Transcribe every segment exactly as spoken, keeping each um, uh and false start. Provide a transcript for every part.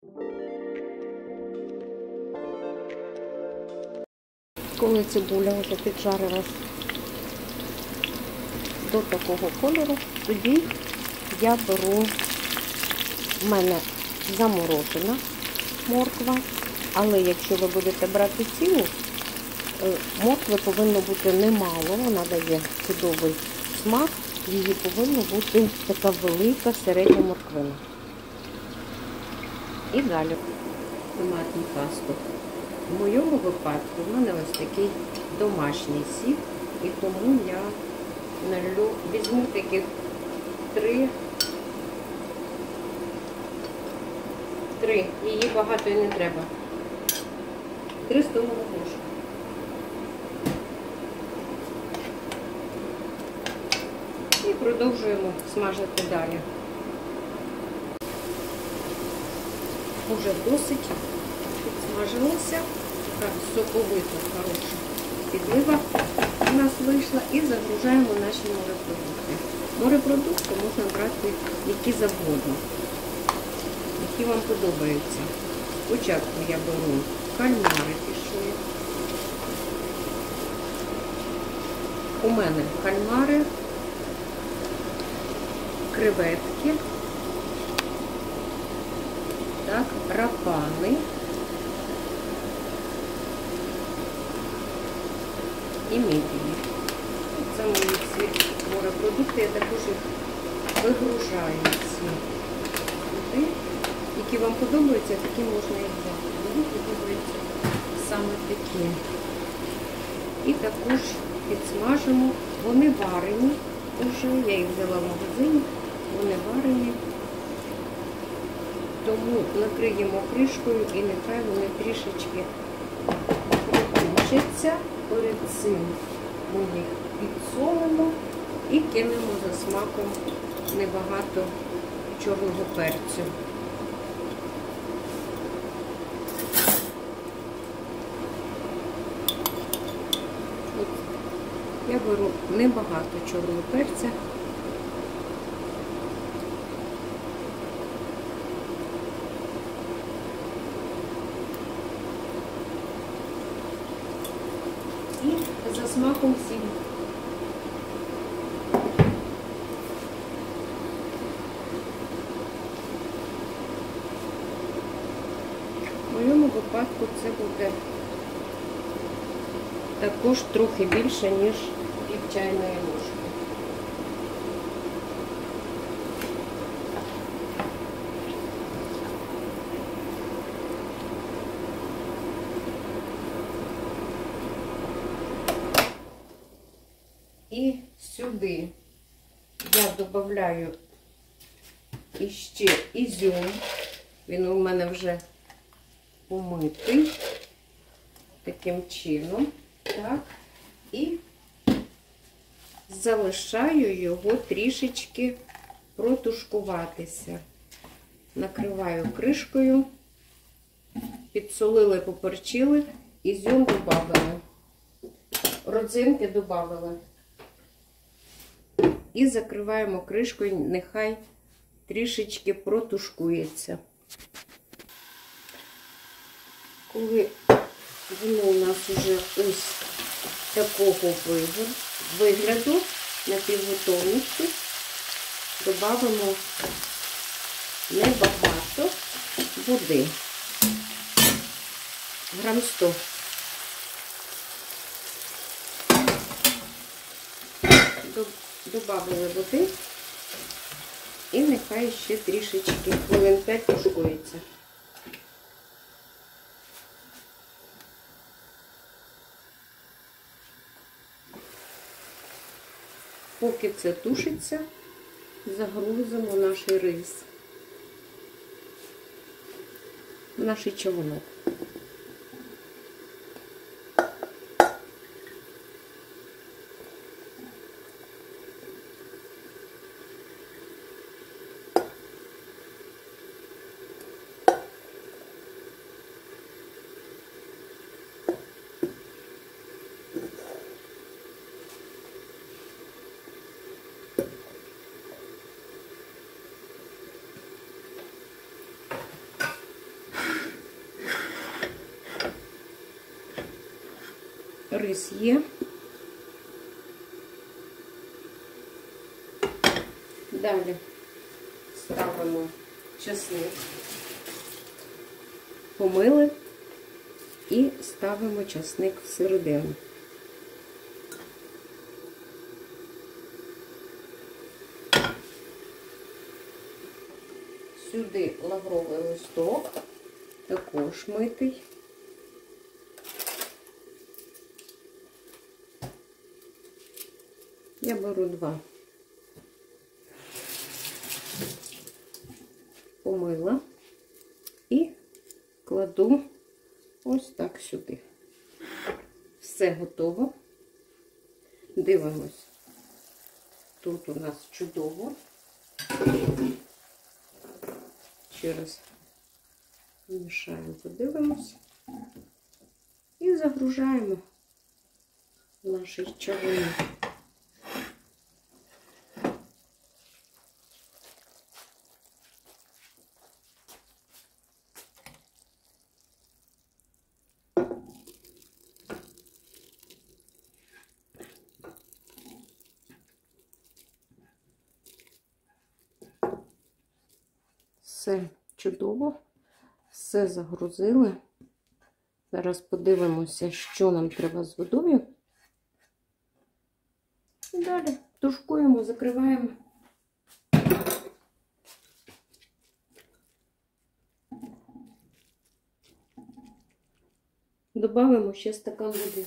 Коли цибуля вже піджарилась до такого кольору, тоді я беру, в мене заморожена морква, але якщо ви будете брати цілу, моркви повинно бути немало, вона дає чудовий смак, її повинна бути така велика середня морквина. І далі томатну пасту. В моєму випадку в мене ось такий домашній сік, і тому я налью, візьму таких три, три, її багато і не треба, три столові ложки. І продовжуємо смажити далі. Уже досить підсмажилося, така соковита, хороша підлива у нас вийшла, і загружаємо наші морепродукти. Морепродукти можна брати які завгодно, які вам подобаються. Спочатку я беру кальмари пішли. У мене кальмари, креветки, так, рапани і мідії. Це мої ці морепродукти, я також їх вигружаю всі туди. Які вам подобаються, такі можна і взяти. Мені подобаються саме такі. І також підсмажимо. Вони варені вже, я їх взяла в магазині, вони варені. Тому накриємо кришкою і нехай вони трішечки притушаться. Перед цим ми їх підсолимо і кинемо за смаком небагато чорного перцю. От, я беру небагато чорного перця. За смаком сіль. В моєму випадку це буде також трохи більше, ніж пів чайної ложки. І сюди я додаю іще ізюм. Він у мене вже помитий таким чином. Так. І залишаю його трішечки протушкуватися. Накриваю кришкою, підсолили, поперчили, ізюм додали, родзинки додали. І закриваємо кришкою, нехай трішечки протушкується. Коли воно у нас вже ось такого вигляду, напівготовності, додамо небагато води, грам сто. Добавили води і нехай ще трішечки, хвилин п'ять тушкується. Поки це тушиться, загрузимо наш рис, наш човунок. Рис є. Далі ставимо чесник. Помили і ставимо чесник всередину. Сюди лавровий листок, також митий. Я беру два. Помила і кладу ось так сюди. Все готово. Дивимось. Тут у нас чудово. Ще раз мішаємо, подивимось. І загружаємо в наш чавунок. Все чудово, все загрузили. Зараз подивимося, що нам треба з водою. І далі тушкуємо, закриваємо. Добавимо ще стакан води.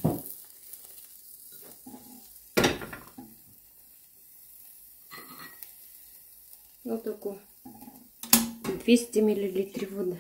Отаку. двісті мілілітрів води.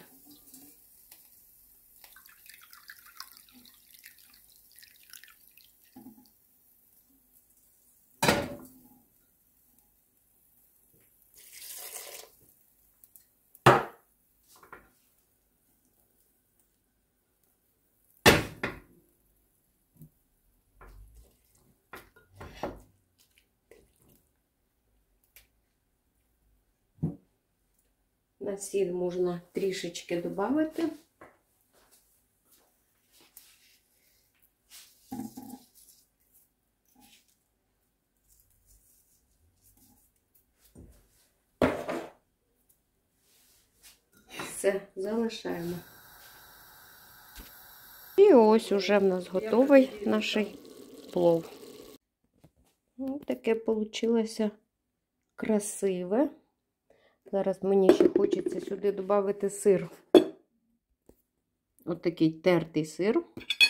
На сіль можна трішечки додати. Все, залишаємо. І ось уже в нас готовий наш плов. Ось таке вийшло красиве. Зараз мені ще хочеться сюди додати сир. Ось такий тертий сир.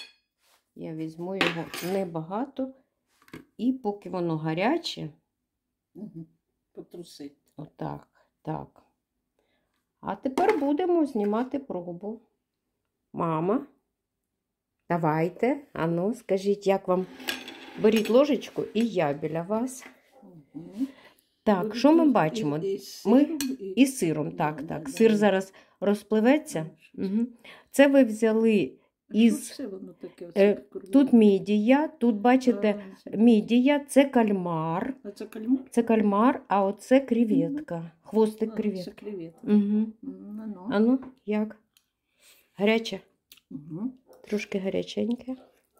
Я візьму його небагато. І поки воно гаряче, угу. Потрусити. Отак, так. А тепер будемо знімати пробу. Мама, давайте, ану, скажіть, як вам? Беріть ложечку, і я біля вас. Угу. Так, що ми бачимо? І, і ми сиром, і... і сиром, так, Да, так. да, Сир да. зараз розпливеться. А Угу. Це ви взяли із... Що це воно таке? Е, Оце тут мідія, тут, бачите, А, це- мідія, це кальмар. А це кальмар? Це кальмар, а оце креветка. Хвостик А, креветки. це креветка. Угу. Ну, ну. А ну, як? Гаряче? Угу. Трошки гаряченьке.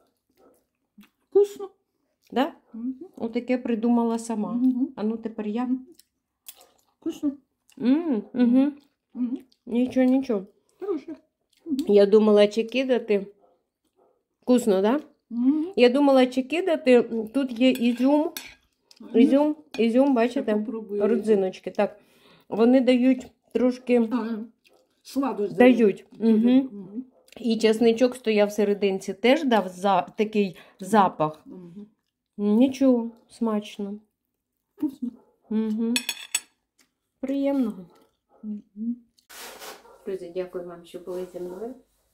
Вкусно. Да? Угу. Отаке придумала сама. Угу. А ну тепер я. Вкусно. М, угу. Угу. Нічого, нічого. Хороше. Угу. Я думала, чи кидати. Вкусно, да? Угу. Я думала, чи кидати. Тут є ізюм. Ізюм, ізюм, бачите? Попробую. Родзиночки. Так. Вони дають трошки. А, сладость Дають. Угу. Угу. І чесничок стояв в серединці, теж дав за... такий запах. Угу. Нічого, смачно. Вкусно. Угу. Приємного. Угу. Друзі, дякую вам, що були зі мною.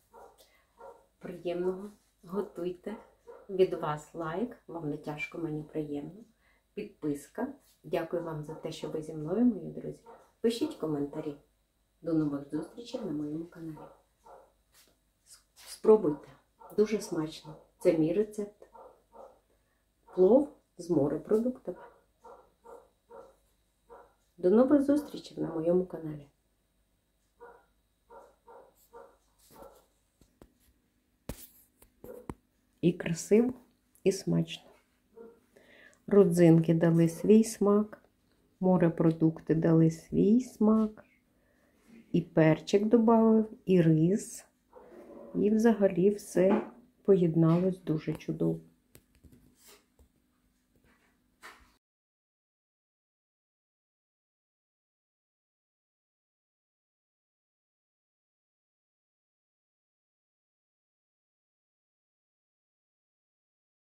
Приємного. Готуйте. Від вас лайк. Вам не тяжко, мені приємно. Підписка. Дякую вам за те, що ви зі мною, мої друзі. Пишіть коментарі. До нових зустрічей на моєму каналі. Спробуйте. Дуже смачно. Це мій рецепт. Плов з морепродуктами. До нових зустрічей на моєму каналі. і красиво, і смачно. Родзинки дали свій смак, морепродукти дали свій смак, і перчик додав, і рис. І взагалі все поєдналось дуже чудово.